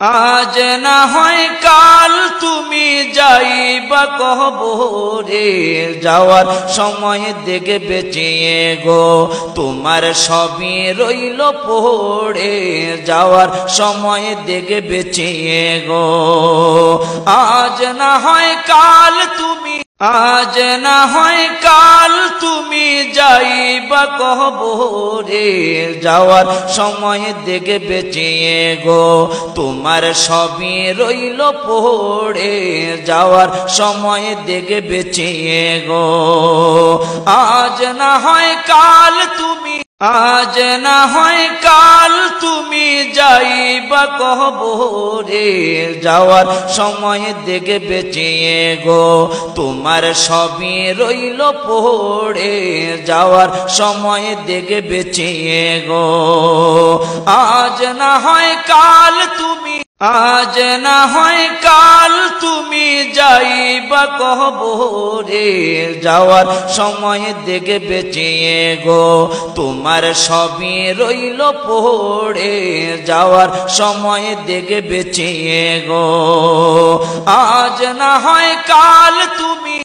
আজ না হয় কাল তুমি যাইবা কবরে, যাওয়ার সময় দেখে বেঁচিয়ে গো তোমার সবই রইল পড়ে, যাওয়ার সময় দেখে বেঁচিয়ে গো। আজ না হয় কাল তুমি, আজ না হয় কাল তুমি যাইবা কবরে, যাওয়ার সময় দেখে বেঁচিয়ে গো তোমার সবই রইল পড়ে, যাওয়ার সময় দেখে বেঁচিয়ে গো। আজ না হয় কাল তুমি, আজ না হয় কাল তুমি যাইবা কবরে, যাওয়ার সময় দেখে বেঁচিয়ে গো তোমার সবই রইল পড়ে, যাওয়ার সময় দেখে বেঁচিয়ে গো। আজ না হয় কাল তুমি, আজ না হয় কাল তুমি যাইবা কবরে, যাওয়ার সময় দেখে বেঁচিয়ে গো তোমার সবই রইল পড়ে, যাওয়ার সময় দেখে বেঁচিয়ে গো। আজ না হয় কাল তুমি,